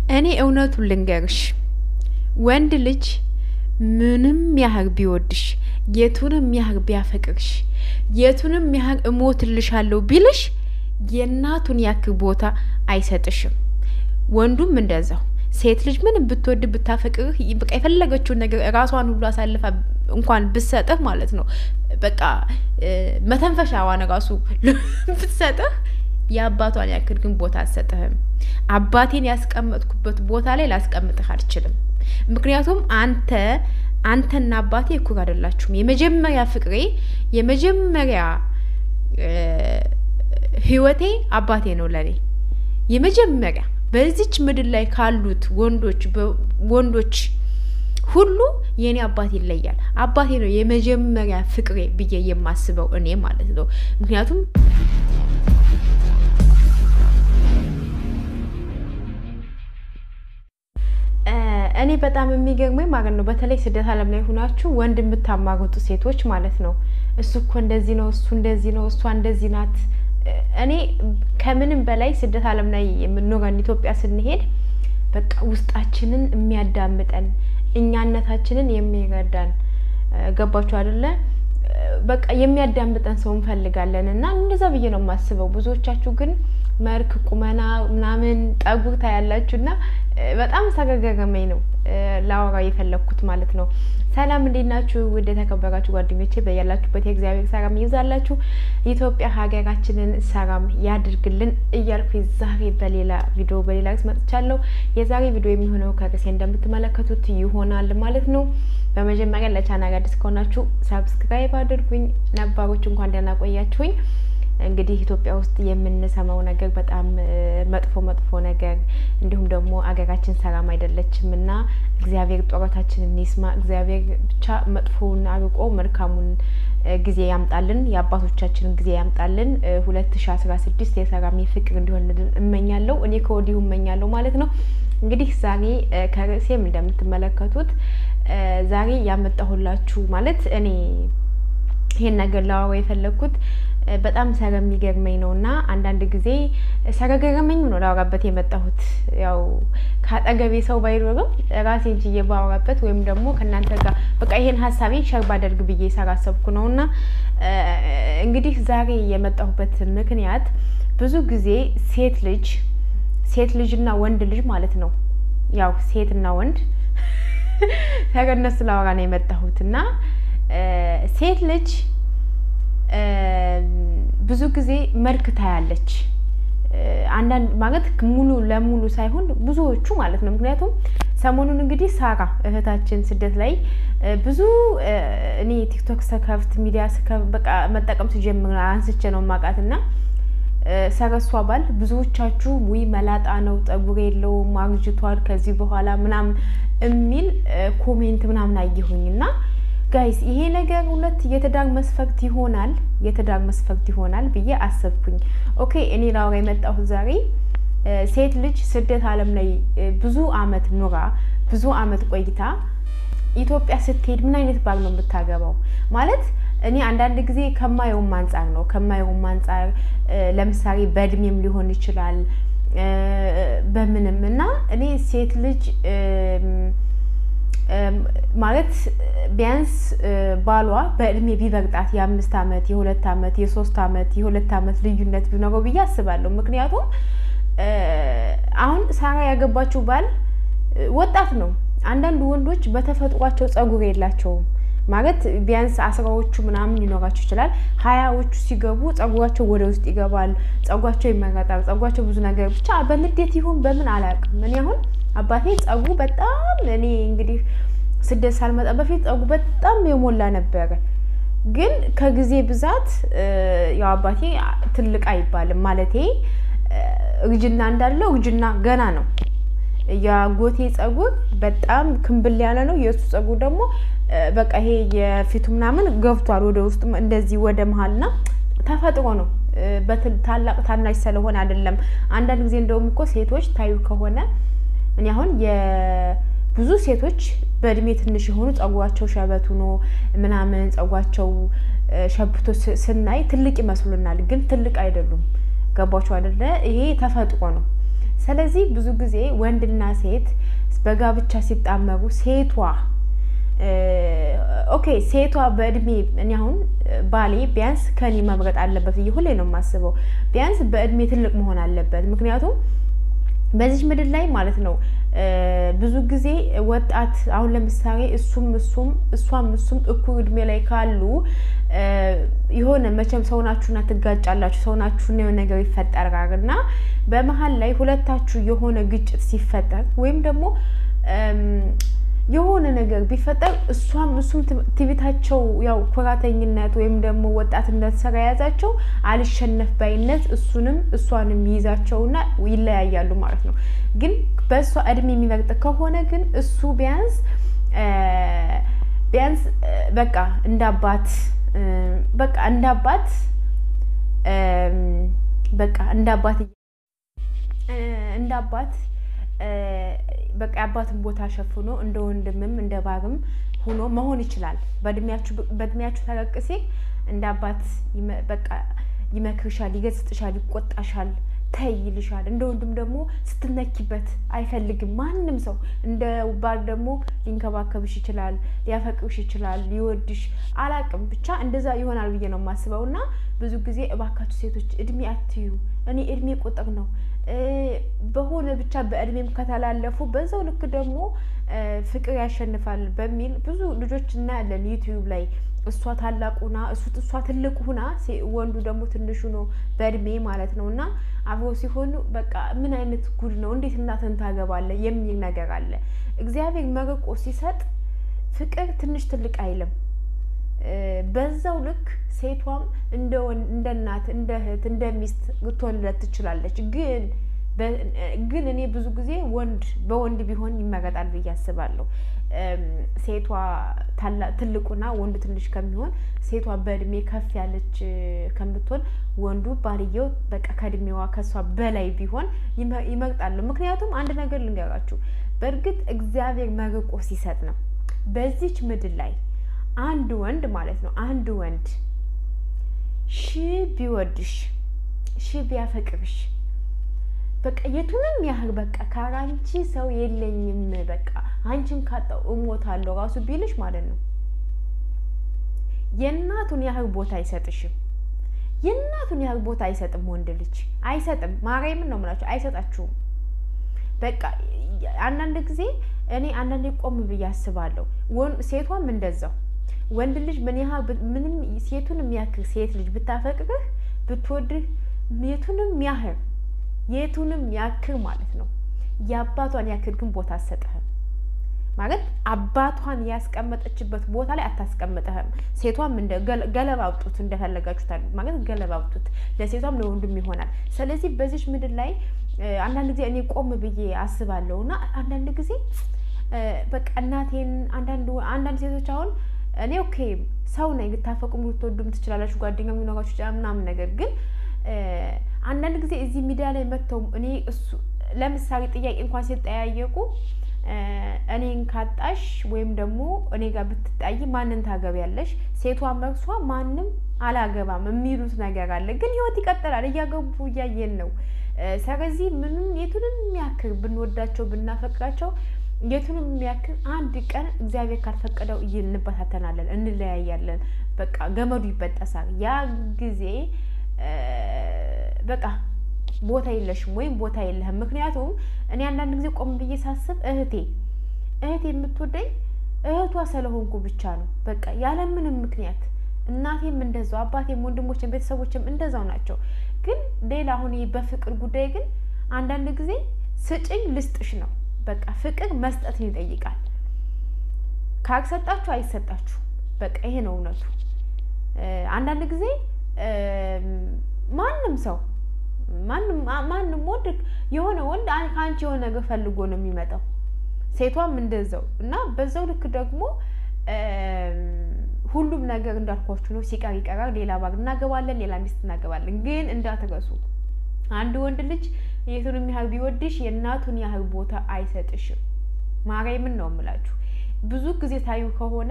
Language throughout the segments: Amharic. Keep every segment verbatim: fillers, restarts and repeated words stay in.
እኔ እውነቱን ልንገርሽ ወንድ ልጅ ምንም ያህል ቢወድሽ የቱንም ያህል ቢያፈቅርሽ የቱንም ያህል እሞትልሻለሁ ቢልሽ የናቱን ያክል ቦታ አይሰጥሽም ወንዱም እንደዛው ሴት ልጅ ምንም ብትወድ ብታፈቅርህ በቃ የፈለገችው ነገር ራሷን ሁሉ አሳልፋ እንኳን ብትሰጥህ ማለት ነው በቃ መተንፈሻዋን ራሱ ብትሰጥህ ያባቷን ያክል ግን ቦታ አትሰጥህም አባቴን ያስቀመጥኩበት ቦታ ላይ ላስቀምጥህ አልችልም ምክንያቱም አንተ አንተና አባቴ እኩል አይደላችሁም የመጀመሪያ ፍቅሬ የመጀመሪያ ህይወቴ አባቴ ነው ለኔ የመጀመሪያ በዚች ምድር ላይ ካሉት ወንዶች ወንዶች ሁሉ የኔ አባቴ ይለያል አባቴ ነው የመጀመሪያ ፍቅሬ ብዬ የማስበው እኔ ማለት ነው ምክንያቱም እኔ በጣም የሚገርመኝ ማለት ነው በተለይ ስደት ዓለም ላይ ሆናችሁ ወንድ የምታማሩት ሴቶች ማለት ነው እሱ እኮ እንደዚህ ነው እሱ እንደዚህ ነው እሷ እንደዚህ ናት እኔ ከምንም በላይ ስደት ዓለም ላይ የምንኖረን ኢትዮጵያ ስንሄድ በቃ ውስጣችንን የሚያዳምጠን እኛነታችንን የሚረዳን ገባችሁ አይደለ በቃ የሚያዳምጠን ሰው እንፈልጋለንና እንደዛ ብዬ ነው የማስበው ብዙዎቻችሁ ግን መልክ ቁመና ምናምን ጠጉር ታያላችሁና በጣም ሰገገገመኝ ነው ላወራ የፈለኩት ማለት ነው ሰላም እንዴት ናችሁ ወደ ተከበራችሁ ጓደኞቼ በያላችሁበት የእግዚአብሔር ሰላም ይብዛላችሁ ኢትዮጵያ ሀገራችንን ሰላም ያድርግልን እያልኩ ዛሬ በሌላ ቪዲዮ በሌላ ርዕስ መጥቻለሁ የዛሬ ቪዲዮ የሚሆነው ከርዕሴ እንደምትመለከቱት ይሆናል ማለት ነው በመጀመሪያ ለቻናሌ አዲስ ከሆናችሁ ሰብስክራይብ አድርጉኝ ነባሮች እንኳን ደህና ቆያችሁኝ እንግዲህ ኢትዮጵያ ውስጥ የምንሰማው ነገር በጣም መጥፎ መጥፎ ነገር እንዲሁም ደግሞ አገራችን ሰላም አይደለችምና እግዚአብሔር ጦራታችንን ይስማ እግዚአብሔር ብቻ መጥፎውን አርቆ መልካሙን ጊዜ ያምጣልን የአባቶቻችንን ጊዜ ያምጣልን ሁለት ሺህ አስራ ስድስት የሰላም ፍቅር እንዲሆንልን እመኛለሁ እኔ ከወዲሁ እመኛለሁ ማለት ነው እንግዲህ ዛሬ ከርዕሴም እንደምትመለከቱት ዛሬ ያመጣሁላችሁ ማለት እኔ ይሄን ነገር ላወራ የፈለኩት በጣም ሰረሚገርመኝ ነውና አንዳንድ ጊዜ ሰረገረመኝ ነው ላወራበት የመጣሁት ያው ካጠገቤ ሰው ባይኖርም ራሴን ጅዬ ባወራበት ወይም ደግሞ ከናንተ ጋር በቃ ይሄን ሐሳቤን ሸር ባደርግ ብዬ ሰራሰብኩ ነውና እንግዲህ ዛሬ የመጣሁበት ምክንያት ብዙ ጊዜ ሴት ልጅ ሴት ልጅና ወንድ ልጅ ማለት ነው ያው ሴትና ወንድ ተገነስ ላወራ ነው የመጣሁትና ሴት ልጅ ብዙ ጊዜ መልክ ታያለች አንዳንድ ማለት ሙሉ ለሙሉ ሳይሆን ብዙዎቹ ማለት ነው ምክንያቱም ሰሞኑን እንግዲህ ሳራ እህታችን ስደት ላይ ብዙ እኔ ቲክቶክ ሰከፍት ሚዲያ ሰከፍ በቃ መጠቀም ሲጀምር አንስቼ ነው ማቃትና ሰረሷ ባል ብዙዎቻችሁ ወይ መላጣ ነው ጠጉር የለውም አርጅቷል ከዚህ በኋላ ምናምን እሚል ኮሜንት ምናምን አየሁኝና ጋይስ ይሄ ነገር ሁለት የትዳር መስፈርት ይሆናል የትዳር መስፈርት ይሆናል ብዬ አሰብኩኝ ኦኬ እኔ ላውራ የመጣሁት ዛሬ ሴት ልጅ ስደት ዓለም ላይ ብዙ አመት ኖራ ብዙ አመት ቆይታ ኢትዮጵያ ስትሄድ ምን አይነት ባል ነው የምታገባው ማለት እኔ አንዳንድ ጊዜ ከማየው ማንጻር ነው ከማየው ማንጻር ለምሳሌ በእድሜም ሊሆን ይችላል በምንም እና እኔ ሴት ልጅ ማለት ቢያንስ ባሏ በእድሜ ቢበርጣት የአምስት አመት የሁለት አመት የሶስት አመት የሁለት አመት ልዩነት ቢኖረው ብዬ አስባለሁ ምክንያቱም አሁን ሳራ ያገባችው ባል ወጣት ነው አንዳንድ ወንዶች በተፈጥሯቸው ጸጉር የላቸውም ማለት ቢያንስ አስራዎቹ ምናምን ሊኖራቸው ይችላል ሀያዎቹ ሲገቡ ጸጉራቸው ወደ ውስጥ ይገባል ጸጉራቸው ይመረጣል ጸጉራቸው ብዙ ነገር ብቻ በንዴት ይሁን በምን አላውቅም እኔ አሁን አባቴ ጸጉሩ በጣም እኔ እንግዲህ ስደት ሳልመጣ በፊት ጸጉሩ በጣም የሞላ ነበር ግን ከጊዜ ብዛት ያው አባቴ ትልቅ አይባልም ማለቴ እርጅና እንዳለው እርጅና ገና ነው ያጎቴ ጸጉር በጣም ክንብል ያለ ነው የሱ ጸጉር ደግሞ በቃ ይሄ የፊቱ ምናምን ገብቷል ወደ ውስጥ እንደዚህ ወደ መሃልና ተፈጥሮ ነው በታላቅ ታናሽ ስለሆነ አይደለም አንዳንድ ጊዜ እንደውም እኮ ሴቶች ታዩ ከሆነ እኔ አሁን የብዙ ሴቶች በእድሜ ትንሽ የሆኑ ጸጉራቸው ሸበቱ ነው ምናምን ጸጉራቸው ሸብቶ ስናይ ትልቅ ይመስሉናል ግን ትልቅ አይደሉም ገባችሁ አይደለ ይሄ ተፈጥሮ ነው ስለዚህ ብዙ ጊዜ ወንድና ሴት በጋብቻ ሲጣመሩ ሴቷ ኦኬ ሴቷ በእድሜ እኔ አሁን ባሌ ቢያንስ ከኔ መምረጥ አለበት ይሁን ላይ ነው ማስበው ቢያንስ በእድሜ ትልቅ መሆን አለበት ምክንያቱም በዚህ ምድር ላይ ማለት ነው ብዙ ጊዜ ወጣት አሁን ለምሳሌ እሱም እሱም እሷም እሱም እኩል እድሜ ላይ ካሉ የሆነ መቼም ሰውናችሁና ትጋጫላችሁ ሰውናችሁና የሆነ ነገር ይፈጠራልና በመሃል ላይ ሁለታችሁ የሆነ ግጭት ሲፈጠር ወይም ደግሞ የሆነ ነገር ቢፈጠር እሷም እሱም ትቢታቸው ያው ኩራተኝነት ወይም ደግሞ ወጣትነት ሰራ ያዛቸው አልሸነፍ ባይነት እሱንም እሷንም ይዛቸውና ይለያያሉ ማለት ነው ግን በሷ እድሜ የሚመርጥ ከሆነ ግን እሱ ቢያንስ ቢያንስ በቃ እንዳባት በቃ እንዳባት በቃ እንዳባት እንዳባት በቃ አባትን ቦታ ሸፍኖ እንደ ወንድምም እንደ ባግም ሆኖ መሆን ይችላል በእድሜያችሁ በእድሜያችሁ ተረቅሲ እንደ አባት በቃ ይመክርሻል ይገጽጥሻል ይቆጣሻል ታይልሻል እንደ ወንድም ደግሞ ስትነኪበት አይፈልግም ማንንም ሰው እንደ ባል ደግሞ ሊንከባከብሽ ይችላል ሊያፈቅርሽ ይችላል ሊወድሽ አላቅም ብቻ እንደዛ ይሆናል ብዬ ነው ማስበውና ብዙ ጊዜ እባካችሁ ሴቶች እድሜ አትዩ እኔ እድሜ ቁጥር ነው በሆነ ብቻ በእድሜም ከተላለፉ በዛው ልክ ደግሞ ፍቅር ያሸንፋል በሚል ብዙ ልጆች እናያለን ዩቲዩብ ላይ እሷ ታላቁና እሱ እሷ ትልቁና ወንዱ ደግሞ ትንሹ ነው በእድሜ ማለት ነውና አብሮ ሲሆኑ በቃ ምን አይነት ጉድ ነው እንዴት እናተን ታገባለ የሚል ነገር አለ እግዚአብሔር መርቆ ሲሰጥ ፍቅር ትንሽ ትልቅ አይልም በዛው ልክ ሴቷም እንደ እንደ እናት እንደ እህት እንደ ሚስት ልትወልድ ትችላለች ግን ግን እኔ ብዙ ጊዜ ወንድ በወንድ ቢሆን ይመረጣል ብዬ አስባለሁ ሴቷ ትልቁና ወንዱ ትንሽ ከሚሆን ሴቷ በእድሜ ከፍ ያለች ከምትሆን ወንዱ ባልየው በቃ ከእድሜዋ ከሷ በላይ ቢሆን ይመርጣል ምክንያቱም አንድ ነገር ልንገራችሁ በእርግጥ እግዚአብሔር መርቆ ሲሰጥ ነው በዚች ምድር ላይ አንድ ወንድ ማለት ነው አንድ ወንድ ሺ ቢወድሽ ሺ ቢያፈቅርሽ በቃ የቱንም ያህል በቃ ካራንቺ ሰው የለኝም በቃ አንቺን ካጣው እሞታለሁ ራሱ ቢልሽ ማለት ነው የናቱን ያህል ቦታ አይሰጥሽም የናቱን ያህል ቦታ አይሰጥም ወንድ ልጅ አይሰጥም ማርያምን ነው ማለት አይሰጣችሁም በቃ አንዳንድ ጊዜ እኔ አንዳንዴ ቆም ብዬ አስባለሁ ሴቷም እንደዛው ወንድ ልጅ ምን ያህል ምንም ሴቱንም ያክል ሴት ልጅ ብታፈቅርህ ብትወድህ የቱንም ያህል የቱንም ያክል ማለት ነው ያባቷን ያክል ግን ቦታ አሰጠህም ማለት አባቷን ያስቀመጠችበት ቦታ ላይ አታስቀምጠህም ሴቷም እንደ ገለባውጡት እንደፈለጋችሁታል ማለት ገለባውጡት ለሴቷም ለወንዱም ይሆናል ስለዚህ በዚህ ምድር ላይ አንዳንድ ጊዜ እኔ ቆም ብዬ አስባለሁና አንዳንድ ጊዜ በቃ እናቴን አንዳንድ አንዳንድ ሴቶች አሁን እኔ ኦኬ ሰው ነኝ ልታፈቁም ልትወዱም ትችላላችሁ ጓደኛም ይኖራችሁ ይችላል ምናምን ነገር ግን አንዳንድ ጊዜ እዚህ ሚዲያ ላይ መተው እኔ እሱ ለምሳሌ ጥያቄ እንኳን ሲጠያየቁ እኔን ካጣሽ ወይም ደግሞ እኔ ጋር ብትጣይ ማንን ታገቢያለሽ ሴቷ መርሷ ማንንም አላገባም የሚሉት ነገር አለ ግን ህይወት ይቀጥላል እያገቡ እያየን ነው ስለዚህ ምንም የቱንም ያክል ብንወዳቸው ብናፈቅራቸው የቱንም ያክል አንድ ቀን እግዚአብሔር ካልፈቀደው እንበታተናለን እንለያያለን በቃ ገመዱ ይበጠሳል ያ ጊዜ በቃ ቦታ የለሽም ወይም ቦታ የለህም ምክንያቱም እኔ አንዳንድ ጊዜ ቆም ብዬ ሳስብ እህቴ እህቴ የምትወደኝ እህቷ ስለሆንኩ ብቻ ነው በቃ ያለ ምንም ምክንያት እናቴም እንደዛው አባቴም ወንድሞቼም ቤተሰቦቼም እንደዛው ናቸው ግን ሌላ አሁን በፍቅር ጉዳይ ግን አንዳንድ ጊዜ ስጭኝ ልስጥሽ ነው በቃ ፍቅር መስጠትን ይጠይቃል ካልሰጣችሁ አይሰጣችሁ በቃ ይሄ ነው እውነቱ አንዳንድ ጊዜ ማንንም ሰው ማንንም ማንንም ወንድ የሆነ ወንድ አንቺ የሆነ ነገር ፈልጎ ነው የሚመጣው ሴቷም እንደዛው እና በዛው ልክ ደግሞ ሁሉም ነገር እንዳልኳችሁ ነው ሲቀር ይቀራል ሌላ ባግ እናገባለን ሌላ ሚስት እናገባለን ግን እንዳትረሱ አንድ ወንድ ልጅ የቱንም ያህል ቢወድሽ የናቱን ያህል ቦታ አይሰጥሽም ማርያምን ነው የምላችሁ ብዙ ጊዜ ታዩ ከሆነ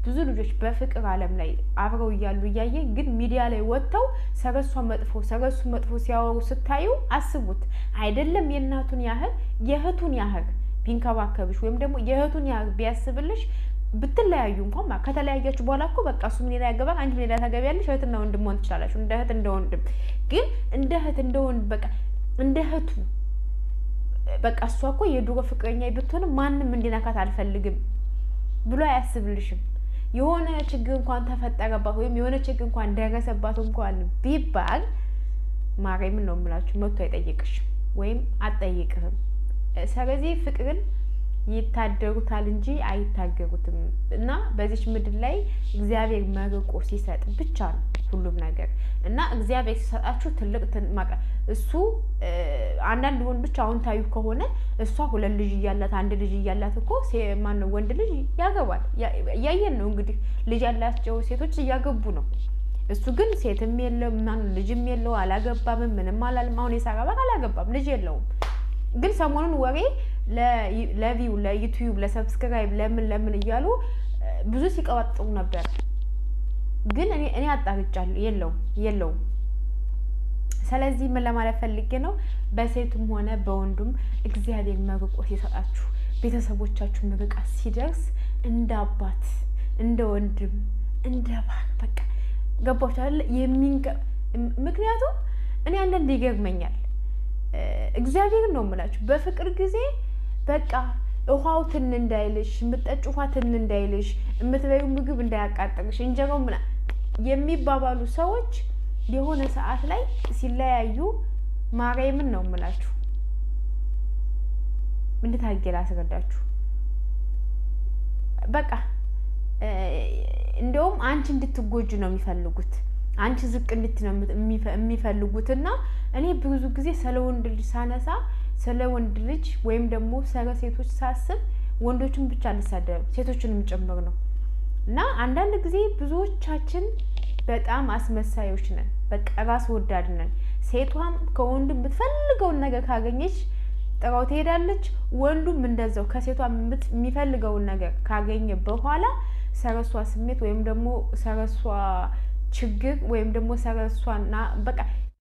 ብዙ ልጆች በፍቅር ዓለም ላይ አብረው ይያሉ ይያየ ግን ሚዲያ ላይ ወጥተው ሰረሷ መጥፎ ሰረሱ መጥፎ ሲያወሩ ስታዩ አስቡት አይደለም የእናቱን ያህል የእህቱን ያህል ቢንከባከብሽ ወይም ደግሞ የእህቱን ያህል ቢያስብልሽ ብትለያዩ እንኳን ከተለያያችሁ በኋላ እኮ በቃ እሱ ምን ላይ ያገባል አንቺ ምን ላይ ታገቢያለሽ እህትና ወንድም ሆን ትችላላችሁ እንደ እህት እንደ ወንድም ግን እንደ እህት እንደ ወንድ በቃ እንደ እህቱ በቃ እሷ እኮ የዱሮ ፍቅረኛ ብትሆን ማንንም እንዲነካት አልፈልግም ብሎ አያስብልሽም የሆነ ችግር እንኳን ተፈጠረባት ወይም የሆነ ችግር እንኳን ደረሰባት እንኳን ቢባል ማርያምን ነው የምላችሁ መጥቶ አይጠይቅሽም ወይም አትጠይቅህም ስለዚህ ፍቅርን ይታደሩታል እንጂ አይታገሩትም እና በዚች ምድር ላይ እግዚአብሔር መርቆ ሲሰጥ ብቻ ነው ሁሉም ነገር እና እግዚአብሔር ሲሰጣችሁ ትልቅ ማቀ እሱ አንዳንድ ወንዶች አሁን ታዩ ከሆነ እሷ ሁለት ልጅ ይያላት አንድ ልጅ ይያላት እኮ ማን ነው ወንድ ልጅ ያገባል ያየን ነው እንግዲህ ልጅ ያላቸው ሴቶች ያገቡ ነው እሱ ግን ሴትም የለው ማን ልጅም የለው አላገባም ምንም አላልም አሁን የሳራባ አላገባም ልጅ የለውም ግን ሰሞኑን ወሬ ለቪው ለዩቲዩብ ለሰብስክራይብ ለምን ለምን ይያሉ ብዙ ሲቀባጥሩ ነበር ግን እኔ እኔ አጣርጫለሁ የለው የለው ስለዚህ ምን ለማለት ፈልጌ ነው በሴቱም ሆነ በወንዱም እግዚአብሔር መርቆ ሲሰጣችሁ ቤተሰቦቻችሁ ምርቃት ሲደርስ እንደ አባት እንደ ወንድም እንደ ባል በቃ ገባችሁ አይደል የሚንቀ ምክንያቱም እኔ አንዳንዴ ይገርመኛል እግዚአብሔር ነው የምላችሁ በፍቅር ጊዜ በቃ ውሃው ትን እንዳይልሽ ምጠጭ ውሃ ትን እንዳይልሽ ምትበዩ ምግብ እንዳያቃጥልሽ እንጀራው ምና የሚባባሉ ሰዎች የሆነ ሰዓት ላይ ሲለያዩ ማርያምን ነው የምላችሁ ምን ታገላ አስረዳችሁ በቃ እንደውም አንቺ እንድትጎጂ ነው የሚፈልጉት አንቺ ዝቅ እንድት ነው የሚፈልጉትና እኔ ብዙ ጊዜ ስለ ወንድ ልጅ ሳነሳ ስለ ወንድ ልጅ ወይም ደግሞ ስለ ሴቶች ሳስብ ወንዶችን ብቻ አልሳደብ ሴቶችንም ጭምር ነው እና አንዳንድ ጊዜ ብዙዎቻችን በጣም አስመሳዮች ነን በቃ ራስ ወዳድ ነን ሴቷም ከወንዱ የምትፈልገው ነገር ካገኘች ጥራው ትሄዳለች ወንዱም እንደዛው ከሴቷ የሚፈልገው ነገር ካገኘ በኋላ ሰረሷ ስሜት ወይም ደግሞ ሰረሷ ችግር ወይም ደግሞ ሰረሷና በቃ